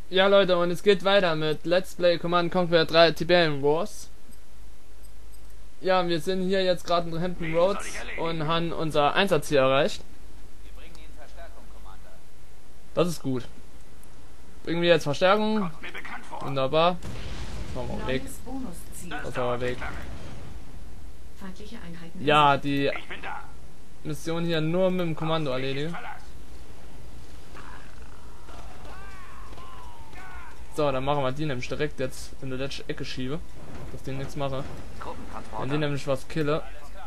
Ja Leute, und es geht weiter mit Let's Play Command Conquer 3 Tiberian Wars. Ja, wir sind hier jetzt gerade in Hampton Roads und haben unser Einsatzziel erreicht. Wir bringen Ihnen Verstärkung, Commander. Das ist gut. Bringen wir jetzt Verstärkung. Kommt mir bekannt vor. Wunderbar. Machen wir weg. Neues Bonusziel. Das war weg. Feindliche Einheiten. Ja, die Ich bin da. Mission hier nur mit dem Kommando erledigen. Verlass. So, dann machen wir die nämlich direkt jetzt in der letzten Ecke schiebe. Dass die nichts machen. Wenn die nämlich was kille,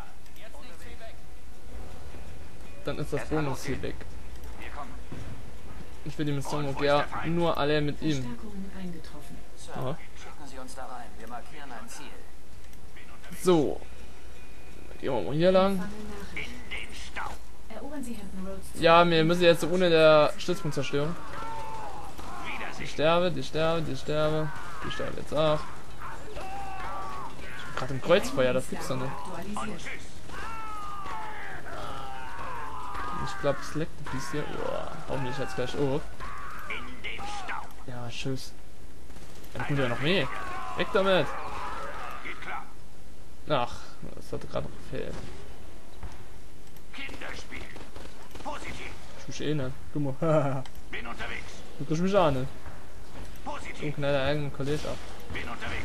dann ist das Bonusziel weg. Wir kommen. Ich will die Mission gerne nur alle mit ihm. Verstärkungen eingetroffen. Sir, Ja. schicken Sie uns da rein. Wir markieren ein Ziel. So. Gehen wir mal hier lang. Empfange Nachricht. In den Stau. Erobern Sie Hampton Roads. Ja, wir müssen jetzt ohne der Stützpunkt zerstören. Die Wiedersehen. sterbe, die sterbe, die sterbe. Die sterbe jetzt auch. Gerade im Kreuzfeuer, das gibt's doch nicht. Und Aktualisiert. tschüss. Ich glaube, es leckt ein bisschen. Boah, hau mich jetzt gleich auf. In den Stau. Ja, tschüss. Dann kommt ja noch mehr. Weg damit. Geht klar. Ach, das hatte gerade noch gefehlt. Kinderspiel. Positiv. Ich mich eh nicht. Guck mal. Haha. Bin unterwegs. Du kriegst mich auch nicht. So Positiv. knall der eigenen Kollege ab. Bin unterwegs.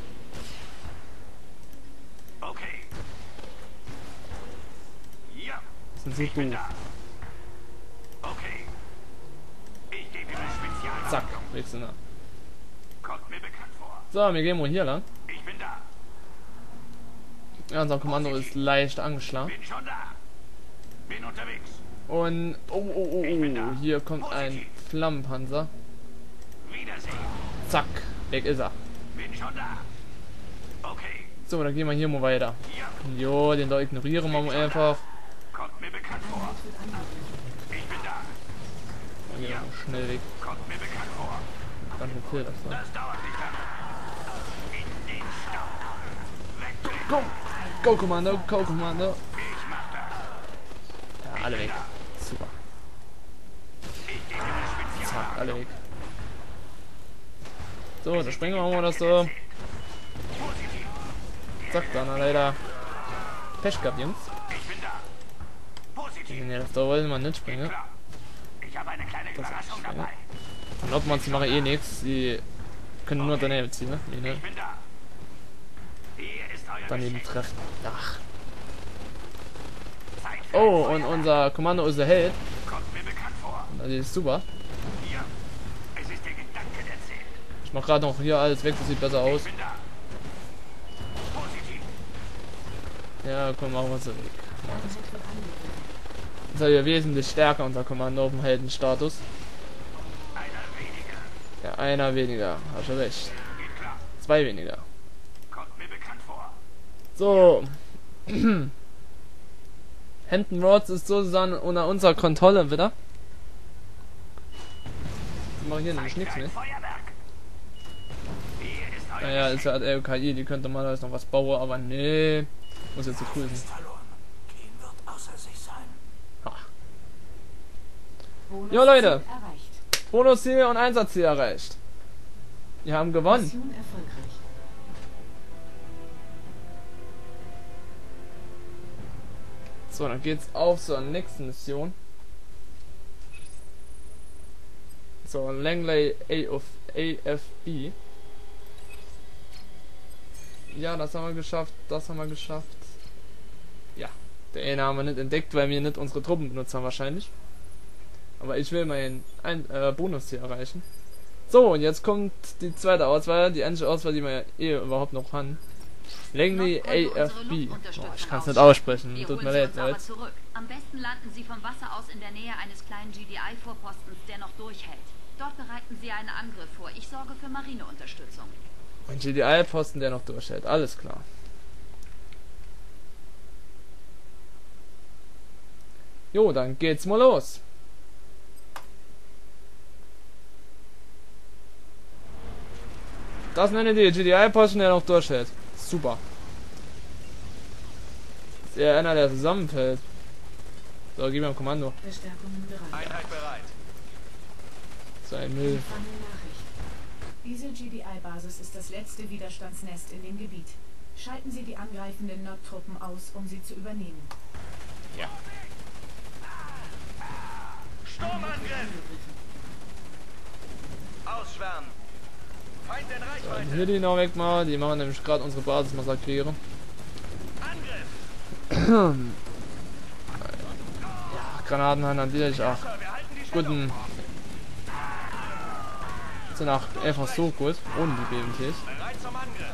Okay. Ja. Das sind so Ich bin doof. da. Okay. Ich gebe Ihnen Spezial. Zack, wechseln ab. Kommt mir bekannt vor. So, wir gehen wohl hier lang. Ich bin da. Ja, unser Kommando ist leicht angeschlagen. Bin schon da. Bin unterwegs. Und oh, hier kommt ein Flammenpanzer. Wiedersehen. Zack, weg ist er. Bin schon da. Okay. So, dann gehen wir hier mal weiter. Ja. Jo, den da ignorieren wir mal einfach. Kommt mir bekannt vor. Einheit wird angegriffen. Ich bin da. Dann gehen wir mal schnell weg. Kommt mir bekannt vor. Ganz schön viel das da. Das dauert nicht lange. In den Stau. Weg. Go! Go, Kommando, go, Kommando. Ich mach das. Ja, alle weg. Super. Ich gebe Ihnen Spezial. Zack, alle weg. So, da springen wir mal das so. Positiv. Zack, dann leider Pech gehabt, Jungs. Ich bin da. Positiv. Nee, das da wollen wir nicht springen. Klar. Ich habe eine kleine Überraschung dabei. Und Nordmanns, die machen eh nichts. Die können nur daneben ziehen, ne? Nee, ne? Ich bin da. Hier ist euer Daneben Geschenk. treffen. Ach. Zeit für Oh, ein und Feuerwerk. unser Kommando ist der Held. Kommt mir bekannt vor. Das ist super. Ja. Es ist der Gedanke erzählt. Ich mach gerade noch hier alles weg, das sieht besser aus. Ich bin da. Positiv. Ja, komm, machen wir so weg. Einheit wird angegriffen. Das ist ja wesentlich stärker, unser Kommando auf dem Heldenstatus. Einer weniger. Ja, einer weniger, hast du recht. Geht klar. Zwei weniger. Kommt mir bekannt vor. So. Hampton Roads ist sozusagen unter unserer Kontrolle wieder. Die machen hier nämlich nichts mehr. Feuerwerk. Hier ist euer Naja, ist ja halt LKI, die könnte mal noch was bauen, aber nee. Muss jetzt so cool sein. verloren. Gehen wird außer sich sein. Ha. Bonusziel Jo, Leute. erreicht. Bonusziel und Einsatzziel erreicht. Wir haben gewonnen. Mission erfolgreich. So, dann geht's auf zur nächsten Mission. So, Langley AFB. Ja, das haben wir geschafft, das haben wir geschafft. Ja, der eine haben wir nicht entdeckt, weil wir nicht unsere Truppen benutzt haben wahrscheinlich. Aber ich will meinen Bonus hier erreichen. So, und jetzt kommt die zweite Auswahl, die einzige Auswahl, die wir überhaupt noch haben. Langley AFB. Oh, ich kann es nicht aussprechen, Wir tut holen mir Sie leid, uns aber Leute. zurück. Am besten landen Sie vom Wasser aus in der Nähe eines kleinen GDI-Vorpostens, der noch durchhält. Dort bereiten Sie einen Angriff vor. Ich sorge für Marineunterstützung. Ein GDI-Posten, der noch durchhält, alles klar. Jo, dann geht's mal los. Das nenne ich die GDI-Posten, der noch durchhält. Super. Ist eher einer, der zusammenfällt. So, gib mir ein Kommando. Verstärkungen bereit. Einheit bereit. So ein Müll. Empfange Nachricht. Diese GDI-Basis ist das letzte Widerstandsnest in dem Gebiet. Schalten Sie die angreifenden Nord-Truppen aus, um sie zu übernehmen. Ja. Sturmangriff! Ausschwärmen! Feind in Reichweite! Hier die noch weg mal. Die machen nämlich gerade unsere Basis massakrieren. Angriff! Granaten haben natürlich auch Sir, wir halten die guten. Sind auch einfach so gut, ohne die BMTs. Bereit zum Angriff!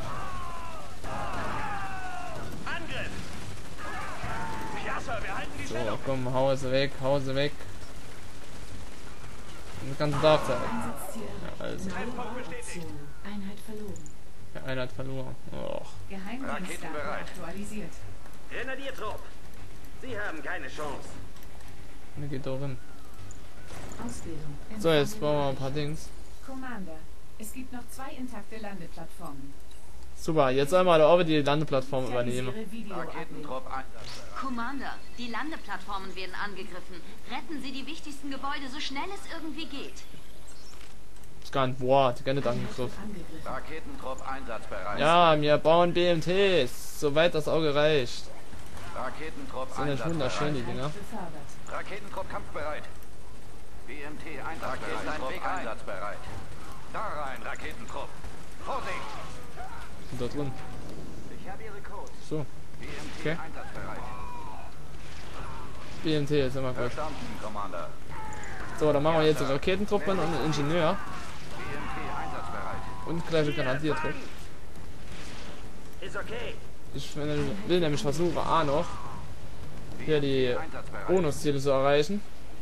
Angriff! Ja, Sir, wir halten die So, Stellung! komm, hau sie weg, hau sie weg. Den ganzen Tag Zeit. Einsatzziel erreicht. Ja, also, Neue Bauoptionen. Einheit verloren. ja, einer hat verloren. Och. Geheimdienstdaten Raketenbereit. aktualisiert. Grenadiertrupp! Sie haben keine Chance. Mir geht doch hin. Ausbildung. So, jetzt Empfangen bauen wir ein paar erreicht. Dings. Commander, es gibt noch 2 intakte Landeplattformen. Super, jetzt soll mal der Orbit die Landeplattform übernehmen. Initialisiere Videoablink. Raketentrupp einsatzbereit. Commander, die Landeplattformen werden angegriffen. Retten Sie die wichtigsten Gebäude so schnell es irgendwie geht. Ist gar nicht wahr, die gar nicht Einheit wird angegriffen. angegriffen. Raketentrupp einsatzbereit. Ja, wir bauen BMTs, soweit das Auge reicht. Raketentrupp Sind nicht wunderschön, die Dinger. Befördert. Raketentrupp kampfbereit. BMT einsatzbereit. Raketentrupp einsatzbereit. Da rein, Raketentrupp. Vorsicht! Sind da drin. Ich habe Ihre Codes. So, BMT Okay. einsatzbereit. BMT ist immer gut. Verstanden, Commander. So, dann machen wir jetzt die Raketentruppen und einen Ingenieur. BMT einsatzbereit. Und gleich eine Grenadiertruppe. Ist okay. Ich will nämlich versuchen, noch hier die Bonusziele zu erreichen.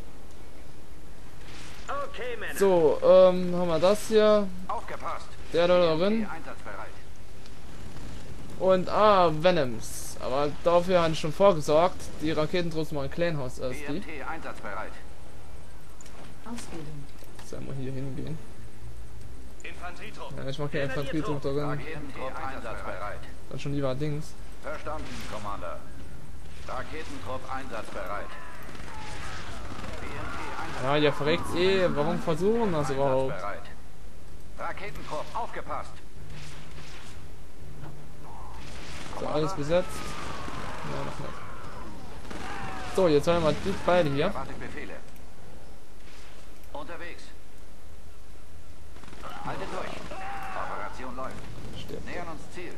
Okay, Männer. So, haben wir das hier. Aufgepasst. Der da drin. Einsatzbereit. Und, Venoms. Aber dafür habe ich schon vorgesorgt. Die Raketentrupps machen ein Clanhaus erst die. BMT einsatzbereit. Ausbildung. Sollen wir hier hingehen? Infanterietrupp. Ja, ich mache keine Infanterietrupp drin. Raketentrupp einsatzbereit. Dann schon lieber Dings. Verstanden, Commander. Raketentrupp einsatzbereit. BMT Ja, ihr verreckt warum versuchen das überhaupt? einsatzbereit. Raketentrupp, aufgepasst. So, alles besetzt. Ja, noch nicht. So, jetzt haben wir die beide hier. Erwartet Befehle. Unterwegs. Haltet durch. Operation läuft. Stirbt. Nähern uns Ziel.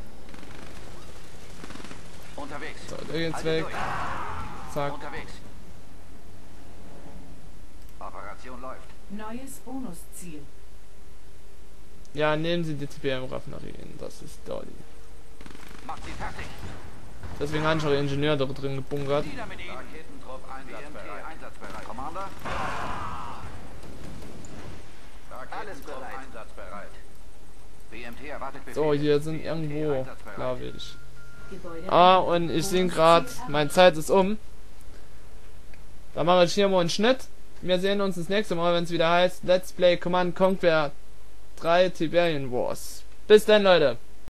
Unterwegs. So, der geht's Haltet weg. durch. Zack. Unterwegs. Operation läuft. Neues Bonusziel. Ja, nehmen Sie die TPM-Raffinerien. Das ist da die. Macht sie fertig. Deswegen habe ich auch den Ingenieur da drin gebunkert. Nieder mit ihnen. Raketentrupp einsatzbereit. einsatzbereit. Commander. Raketentrupp einsatzbereit. BMT erwartet Befehle. So, hier sind BMT irgendwo, einsatzbereit. glaube ich. Gebäude. Und ich sehe gerade, meine Zeit ist um. Da mache ich hier mal einen Schnitt. Wir sehen uns das nächste Mal, wenn es wieder heißt Let's Play Command Conquer 3 Tiberian Wars. Bis dann, Leute.